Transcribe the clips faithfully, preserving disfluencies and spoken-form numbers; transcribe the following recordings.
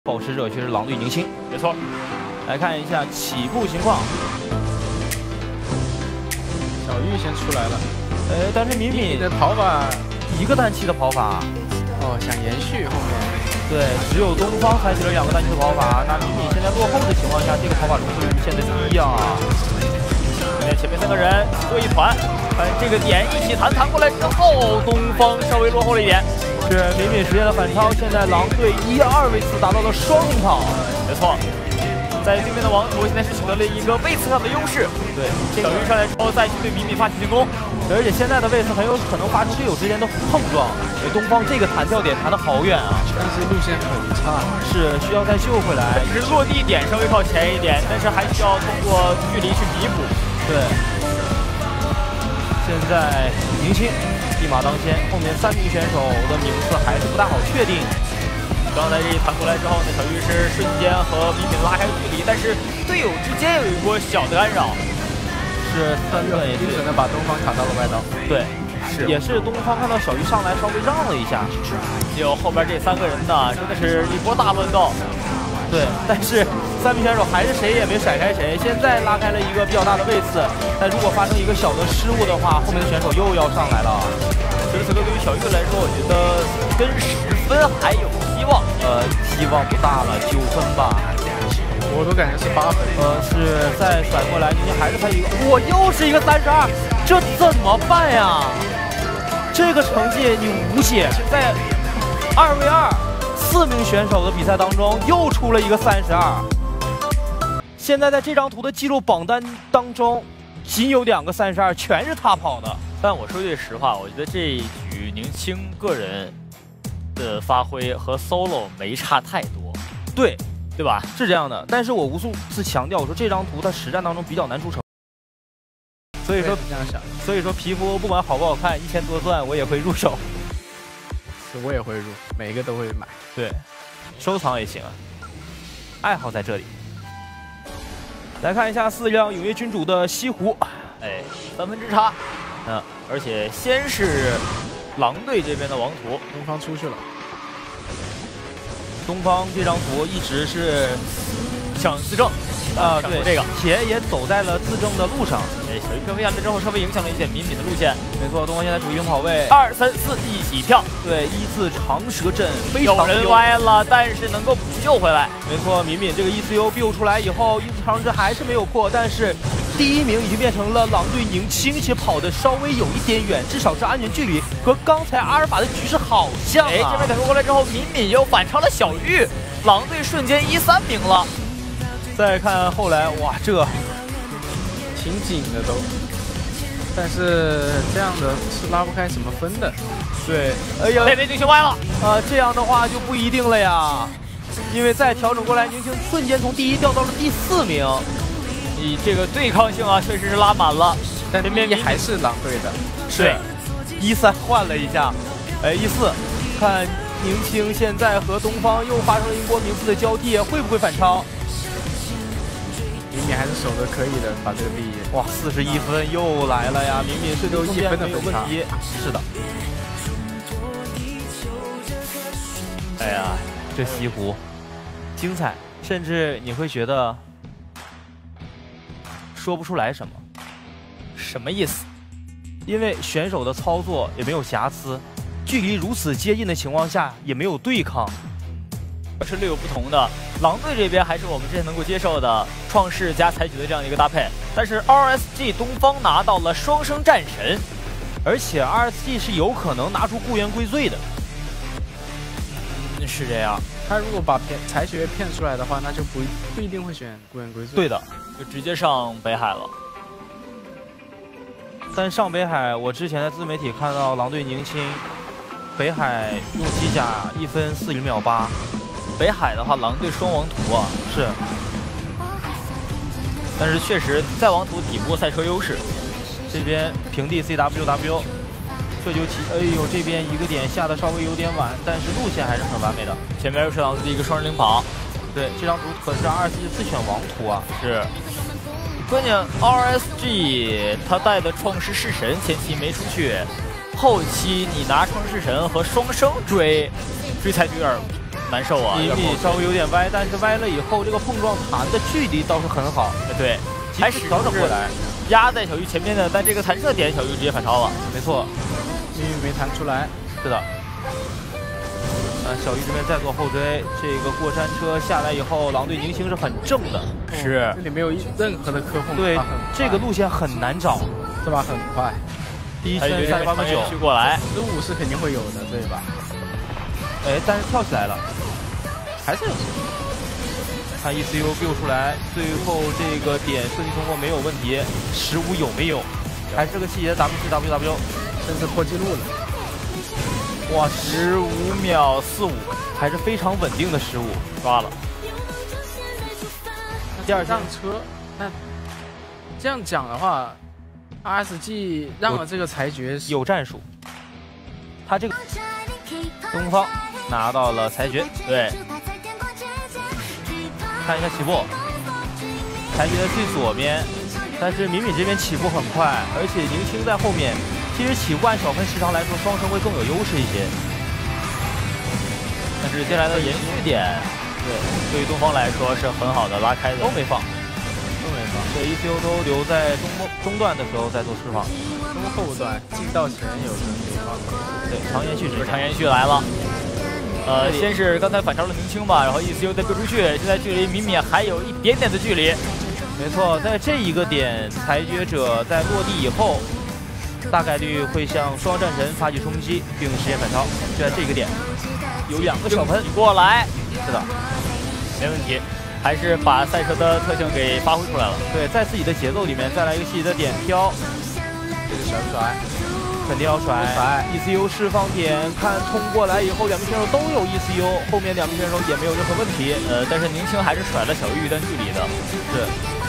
保持者却是狼队宁星， 没错。 来看一下起步情况， 小玉先出来了， 呃，但是敏敏的跑法一个单骑的跑法， 哦，想延续后面， 对，只有东方采取了两个单骑的跑法，那敏敏现在落后的情况下，这个跑法是会无限的低啊。 前面前面三个人做一团，看这个点一起弹弹过来之后，东方稍微落后了一点。 是敏敏实现了反超，现在狼队一二位次达到了双领跑。 没错，在对面的王图现在是取得了一个位次上的优势。 对， 小鱼上来之后再去对敏敏发起进攻， 而且现在的位次很有可能发生队友之间的碰撞。东方这个弹跳点弹得好远啊， 但是路线很差， 是需要再救回来。 只是落地点稍微靠前一点，但是还需要通过距离去弥补。 对，现在宁星 一马当先，后面三名选手的名次还是不大好确定。 刚才这一弹过来之后呢，小玉是瞬间和敏敏拉开距离，但是队友之间有一波小的干扰， 是三个也精准的把东方卡到了外道。 对， 是也是东方看到小鱼上来稍微让了一下， 就后边这三个人呢，真的是一波大乱斗。 对，但是三名选手还是谁也没甩开谁，现在拉开了一个比较大的位次，但如果发生一个小的失误的话，后面的选手又要上来了。 此时此刻对于小玉来说，我觉得跟十分还有希望， 呃，希望不大了，九分吧。 我都感觉是八分。 呃，是再甩过来，宁星还是他一个，我又是一个三十二，这怎么办呀？这个成绩你无解，在二 v 二。 四名选手的比赛当中，又出了一个三十二。现在在这张图的记录榜单当中，仅有两个三十二，全是他跑的。 但我说句实话，我觉得这一局宁星个人的发挥和 solo 没差太多， 对， 对吧？ 是这样的。但是我无数次强调，我说这张图在实战当中比较难出成。所以说这样想， 所以说皮肤不管好不好看，一千多钻我也会入手。 我也会入，每一个都会买。 对，收藏也行啊，爱好在这里。来看一下四辆永跃君主的西湖， 哎，三分之差。嗯，而且先是狼队这边的王图， 东方出去了。 东方这张图一直是想自证啊，对这个， 且也走在了自证的路上。 哎，小鱼漂飞下来之后，稍微影响了一些敏敏的路线。 没错，东方现在处于领跑位， 二三四一起跳。 对，一字长蛇阵非常有人歪了，但是能够补救回来。 没错，敏敏这个 E C U build 出来以后，一字长蛇还是没有破，但是第一名已经变成了狼队宁星，且跑的稍微有一点远，至少是安全距离和刚才阿尔法的局势好像、啊。 哎，这边打出过来之后，敏敏又反超了小玉，狼队瞬间一三名了。 再看后来，哇，这。 挺紧的都，但是这样的是拉不开什么分的。 对，哎呀， 被被宁星歪了。 啊，这样的话就不一定了呀，因为再调整过来，宁星瞬间从第一掉到了第四名。 你这个对抗性啊，确实是拉满了。 但偏偏还是狼队的， 是一三换了一下，哎，一四，看宁星现在和东方又发生了一波名次的交替，会不会反超？ 敏敏还是守的可以的，把这个第一。 哇，四十一分又来了呀！敏敏是只有一分的没有问题。是的。哎呀，这西湖精彩，甚至你会觉得说不出来什么。 什么意思？ 因为选手的操作也没有瑕疵，距离如此接近的情况下也没有对抗。 是略有不同的，狼队这边还是我们之前能够接受的创世加采取的这样一个搭配，但是 R S G 东方拿到了双生战神， 而且 R S G 是有可能拿出固元归罪的。 嗯，是这样。 他如果把骗采血骗出来的话，那就不不一定会选固元归罪。 对的， 就直接上北海了。 但上北海，我之前在自媒体看到狼队宁星，北海用机甲一分四零秒八。 北海的话，狼队双王图啊， 是， 但是确实在王图底部赛车优势， 这边平地 C W W， 这就提，哎呦，这边一个点下的稍微有点晚，但是路线还是很完美的。 前面又是狼队的一个双人领跑， 对，这张图可是二 C 自选王图啊， 是。关键 R S G 他带的创世弑神前期没出去，后期你拿创世神和双生追，追采取有点难受啊。 米米稍微有点歪，但是歪了以后，这个碰撞弹的距离倒是很好。 对，还是调整过来， 压在小玉前面的，但这个弹射点小玉直接反超了。 没错， 命运没弹出来。 是的。呃，小玉这边再做后追，这个过山车下来以后，狼队宁星是很正的。 是， 这里没有任何的磕碰。 对，这个路线很难找， 这把很快。 第一圈三十八分九过来， 十五是肯定会有的，对吧？ 哎，但是跳起来了， 还是有。 看 E C U build 出来，最后这个点顺利通过没有问题。十五有没有？还是个细节 W 四 W W， 甚至破纪录了。 哇，十五秒四五， 还是非常稳定的十五， 抓了。 第二辆车，那这样讲的话。R S G 让了这个裁决有战术，他这个东方拿到了裁决， 对， 看一下起步，裁决在最左边，但是敏敏这边起步很快，而且宁青在后面，其实起步按小分时长来说，双生会更有优势一些。 但是接下来的延续点，对，对于东方来说是很好的拉开的， 都没放。对 ，E C U 都留在中中段的时候再做释放， 中后段进道前有人给放。 对，长延续是长延续来了。呃，先是刚才反超了宁青吧，然后 E C U 再飞出去，现在距离敏敏还有一点点的距离。 没错，在这一个点，裁决者在落地以后，大概率会向双战神发起冲击，并实现反超。就在这个点，有两个小喷过来， 是的， 没问题。还是把赛车的特性给发挥出来了。 对，在自己的节奏里面再来一个细节的点飘， 这个甩不甩？ 肯定要甩。甩 E C U 释放点，看冲过来以后，两名选手都有 E C U， 后面两名选手也没有任何问题。 呃，但是宁青还是甩了小玉一段距离的。 是。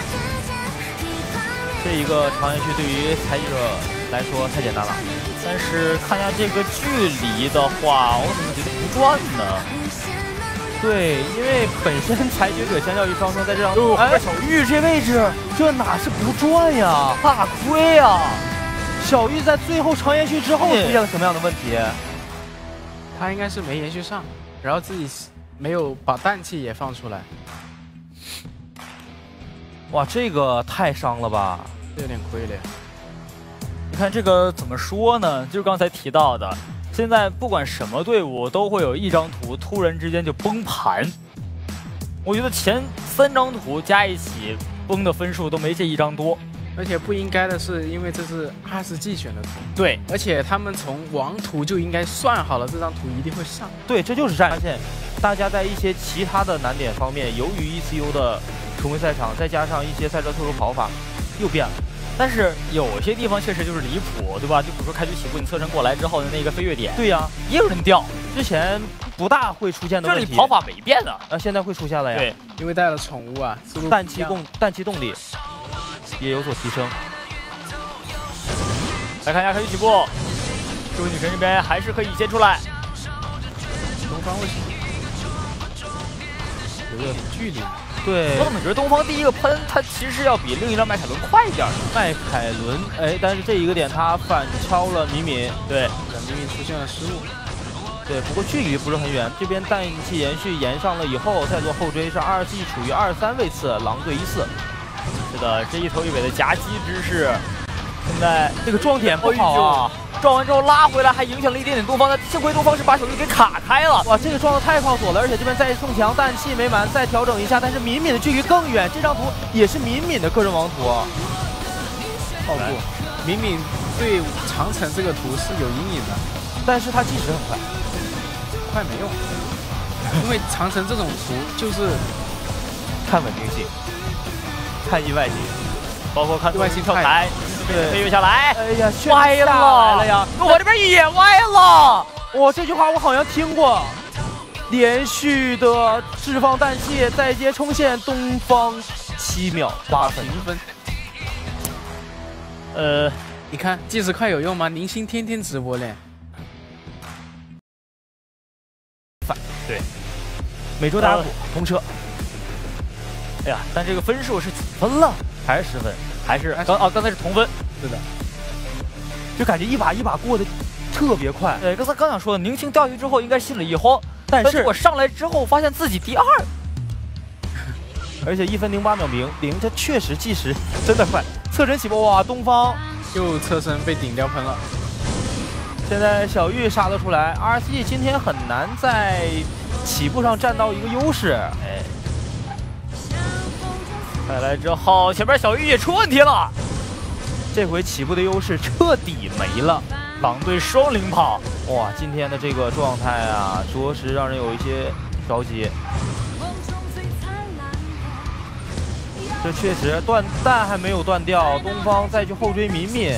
这一个长延续对于裁决者来说太简单了。 但是看一下这个距离的话，我怎么觉得不转呢？ 对，因为本身裁决者相较于双生在这样，哎，小玉这位置，这哪是不转呀？ 大亏呀！ 小玉在最后长延续之后出现了什么样的问题？ 他应该是没延续上，然后自己没有把氮气也放出来。 哇，这个太伤了吧， 有点亏了。 你看这个怎么说呢？就是刚才提到的。现在不管什么队伍都会有一张图突然之间就崩盘，我觉得前三张图加一起崩的分数都没这一张多， 而且不应该的是，因为这是 R S G 选的图， 对， 而且他们从王图就应该算好了这张图一定会上， 对，这就是战发现，大家在一些其他的难点方面，由于 E C U 的重回赛场，再加上一些赛车特殊跑法，又变了。 但是有些地方确实就是离谱，对吧？就比如说开局起步，你侧身过来之后的那个飞跃点， 对呀、啊， 也有人掉。 之前不大会出现的问题， 这里跑法没变的， 啊，现在会出现了呀。 对， 因为带了宠物啊， 氮气动氮气动力也有所提升。 来看一下开局起步，这位女神这边还是可以先出来。 东方为什么有个距离？ 对， 我怎么觉得东方第一个喷，它其实要比另一辆迈凯伦快一点呢？ 迈凯伦，哎，但是这一个点他反超了敏敏， 对， 敏敏出现了失误， 对，不过距离不是很远。这边氮气延续延上了以后，再做后追是 R S G 处于二三位次，狼队一四。 是的，这一头一尾的夹击之势，现在这个撞点不好啊。 撞完之后拉回来，还影响了一点点东方的，幸亏东方是把小玉给卡开了。 哇，这个撞的太靠左了，而且这边再送墙，氮气没满，再调整一下，但是敏敏的距离更远。这张图也是敏敏的个人王图， 靠过。敏敏对长城这个图是有阴影的， 但是他计时很快， 快没用，因为长城这种图就是看稳定性，看意外性， 包括看意外性跳台。 对， 飞跃下来， 哎呀， 歪了了呀！ 我这边也歪了。 哇，这句话我好像听过。连续的释放氮气，再接冲线，东方七秒八分。 评分。 呃， 你看计时快有用吗？宁星天天直播嘞。 对， 每周打鼓通车。 哎呀，但这个分数是几分了？还是十分？还是刚啊？刚才是同分， 是的， 就感觉一把一把过得特别快。 对，刚才刚想说的，宁青掉下去之后应该心里一慌， 但是我上来之后发现自己第二， 而且一分零八秒零零，这确实计时真的快。侧身起步，哇，东方又侧身被顶掉喷了。 现在小玉杀得出来 ，R C G 今天很难在起步上占到一个优势。 哎，再来之后，前面小玉也出问题了， 这回起步的优势彻底没了。 狼队双领跑， 哇，今天的这个状态啊，着实让人有一些着急。这确实断弹还没有断掉，东方再去后追敏敏。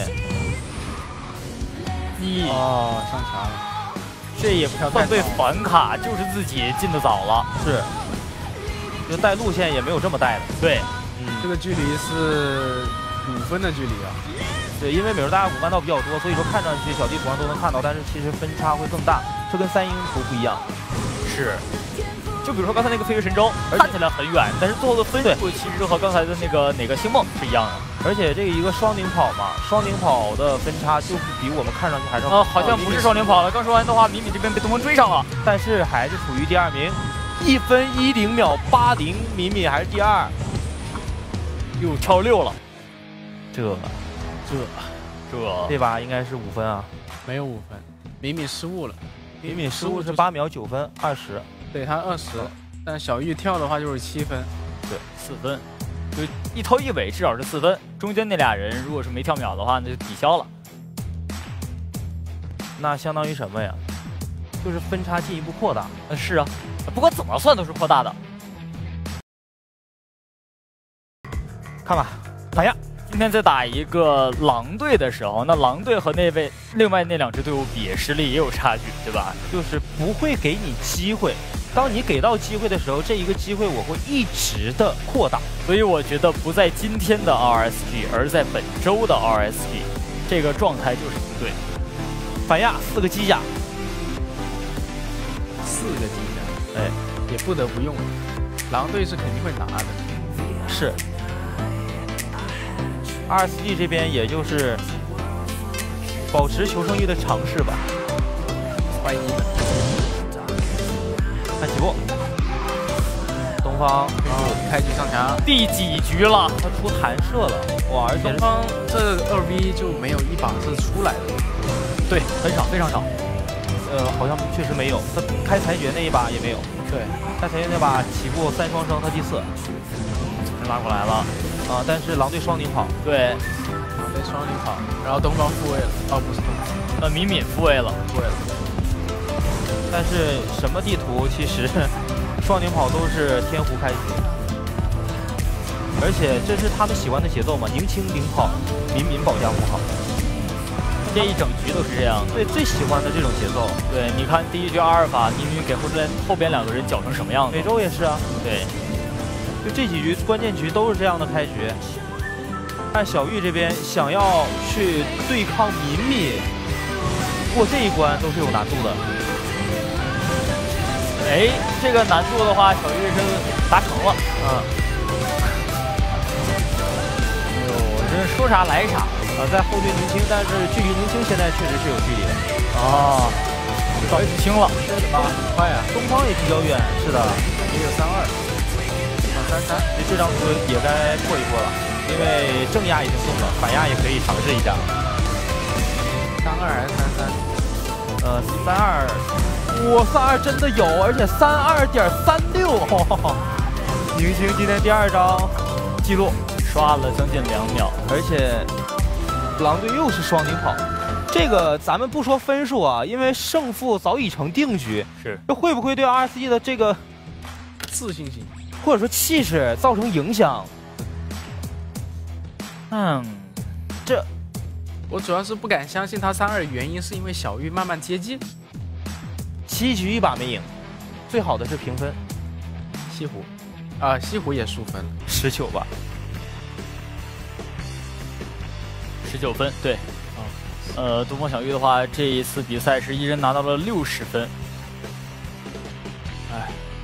你哦，上墙了， 这也不算被反卡，就是自己进的早了。 是，就带路线也没有这么带的。 对， 嗯，这个距离是五分的距离啊。 对，因为美术大家五弯道比较多，所以说看上去小地图上都能看到，但是其实分差会更大，这跟三英图不一样。 是。就比如说刚才那个飞跃神州，看起来很远，但是最后的分数其实和刚才的那个哪个星梦是一样的。 而且这个一个双领跑嘛，双领跑的分差就是比我们看上去还是呃，好像不是双领跑了。刚说完的话，米米这边被东风追上了， 但是还是处于第二名，一分一零秒八零，米米还是第二， 又超六了。 这这这这把应该是五分啊， 没有五分，米米失误了， 米米失误是八秒九分二十。 对他二十，但小玉跳的话就是七分， 对，四分，就一头一尾至少是四分，中间那俩人如果是没跳秒的话，那就抵消了。 那相当于什么呀？就是分差进一步扩大。 呃，是啊，不过怎么算都是扩大的。 看吧，反亚今天在打一个狼队的时候，那狼队和那位另外那两支队伍比实力也有差距，对吧？ 就是不会给你机会。当你给到机会的时候，这一个机会我会一直的扩大， 所以我觉得不在今天的 R S G， 而在本周的 R S G， 这个状态就是不对。 反亚四个机甲， 四个机甲， 哎， 也不得不用。狼队是肯定会拿的， 是。R S G 这边也就是保持求生欲的尝试吧。 欢迎你们。 看起步，东方开局上墙， 第几局了？ 他出弹射了，哇！而且东方这二 V 就没有一把是出来的， 对，很少，非常少。 呃，好像确实没有，他开裁决那一把也没有。 对， 开裁决那把起步三双生，他第四， 拉过来了啊！但是狼队双领跑， 对， 狼队双领跑，然后东方复位了，哦，不是东方， 呃，敏敏复位了， 复位了。 但是什么地图其实双领跑都是天胡开局，而且这是他们喜欢的节奏嘛，宁青领跑，敏敏保驾护航， 这一整局都是这样的。 对，最喜欢的这种节奏。 对，你看第一局阿尔法，明明给后边后边两个人搅成什么样子？ 美洲也是啊。 对， 就这几局关键局都是这样的开局。看小玉这边想要去对抗敏敏，过这一关都是有难度的。 哎，这个难度的话，小玉是达成了。 嗯。 哎呦，这说啥来啥。 啊，在后退宁青，但是距离宁青现在确实是有距离的。 哦，早就清了。 啊，快啊！ 东方也比较远，是的， 也有三二，啊三三， 这张图也该破一破了，因为正压已经送了，反压也可以尝试一下。 三二还是三三？ 呃，三二，哇，三二真的有，而且三二点三六，宁青今天第二张记录。 刷了将近两秒， 而且狼队又是双领跑，这个咱们不说分数啊，因为胜负早已成定局。 是， 这会不会对 R S G 的这个自信心或者说气势造成影响？ 嗯， 这我主要是不敢相信他三二，原因是因为小玉慢慢接近， 七局一把没赢，最好的是平分。 西湖，啊，西湖也输分了， 十九吧。 十九分，对，呃，东方小玉的话，这一次比赛是一人拿到了六十分，